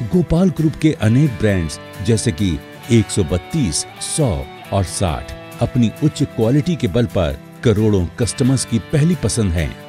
Gopal group के अनेक brands जैसे कि 132, 100 और 60 अपनी उच्च क्वालिटी के बल पर करोड़ों कस्टमर्स की पहली पसंद हैं।